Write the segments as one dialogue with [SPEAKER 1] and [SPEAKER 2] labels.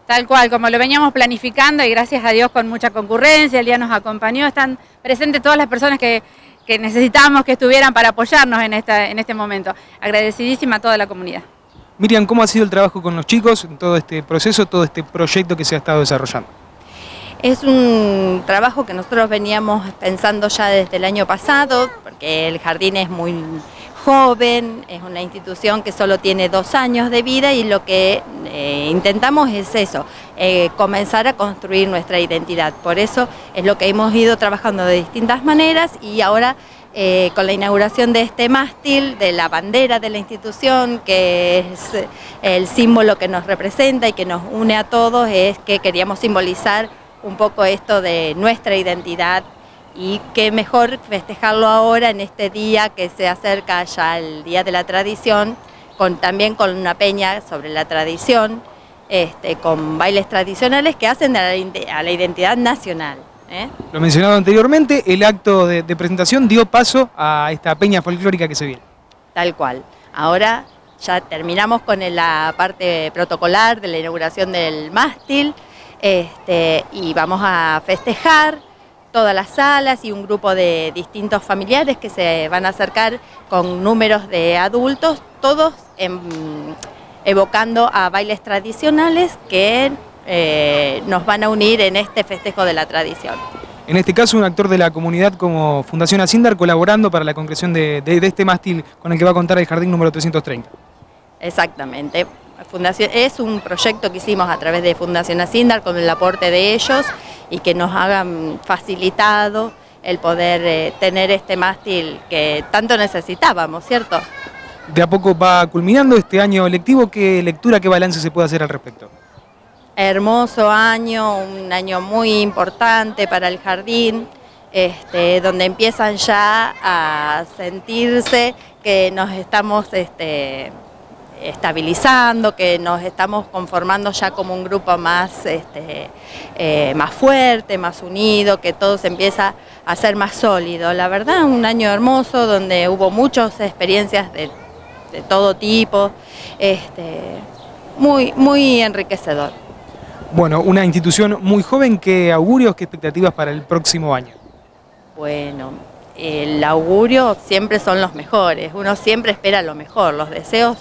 [SPEAKER 1] Tal cual, como lo veníamos planificando y gracias a Dios con mucha concurrencia, el día nos acompañó, están presentes todas las personas que necesitábamos que estuvieran para apoyarnos en este momento. Agradecidísima a toda la comunidad.
[SPEAKER 2] Miriam, ¿cómo ha sido el trabajo con los chicos en todo este proceso, todo este proyecto que se ha estado desarrollando?
[SPEAKER 3] Es un trabajo que nosotros veníamos pensando ya desde el año pasado, porque el jardín es muy joven, es una institución que solo tiene 2 años de vida y lo que intentamos es eso, comenzar a construir nuestra identidad. Por eso es lo que hemos ido trabajando de distintas maneras y ahora con la inauguración de este mástil, de la bandera de la institución, que es el símbolo que nos representa y que nos une a todos, es que queríamos simbolizar un poco esto de nuestra identidad y qué mejor festejarlo ahora en este día que se acerca ya el Día de la Tradición, también con una peña sobre la tradición, con bailes tradicionales que hacen a la identidad nacional.
[SPEAKER 2] Lo mencionado anteriormente, el acto de presentación dio paso a esta peña folclórica que se viene.
[SPEAKER 3] Tal cual. Ahora ya terminamos con la parte protocolar de la inauguración del mástil y vamos a festejar todas las salas y un grupo de distintos familiares que se van a acercar con números de adultos, todos evocando a bailes tradicionales que nos van a unir en este festejo de la tradición.
[SPEAKER 2] En este caso, un actor de la comunidad como Fundación Asindar colaborando para la concreción de este mástil con el que va a contar el jardín número 330.
[SPEAKER 3] Exactamente. Es un proyecto que hicimos a través de Fundación Asindar con el aporte de ellos y que nos hagan facilitado el poder tener este mástil que tanto necesitábamos, ¿cierto?
[SPEAKER 2] De a poco va culminando este año lectivo. ¿Qué lectura, qué balance se puede hacer al respecto?
[SPEAKER 3] Hermoso año, un año muy importante para el jardín, donde empiezan ya a sentirse que nos estamos estabilizando, que nos estamos conformando ya como un grupo más fuerte, más unido, que todo se empieza a ser más sólido. La verdad, un año hermoso donde hubo muchas experiencias de todo tipo, muy enriquecedor.
[SPEAKER 2] Bueno, una institución muy joven. ¿Qué augurios, qué expectativas para el próximo año?
[SPEAKER 3] Bueno, el augurio siempre son los mejores, uno siempre espera lo mejor, los deseos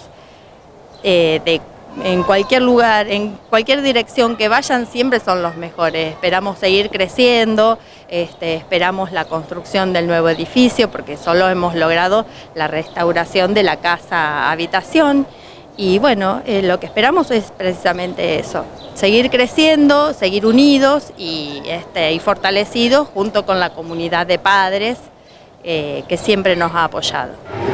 [SPEAKER 3] en cualquier lugar, en cualquier dirección que vayan siempre son los mejores. Esperamos seguir creciendo, esperamos la construcción del nuevo edificio porque solo hemos logrado la restauración de la casa habitación y bueno, lo que esperamos es precisamente eso, seguir creciendo, seguir unidos y fortalecidos junto con la comunidad de padres que siempre nos ha apoyado.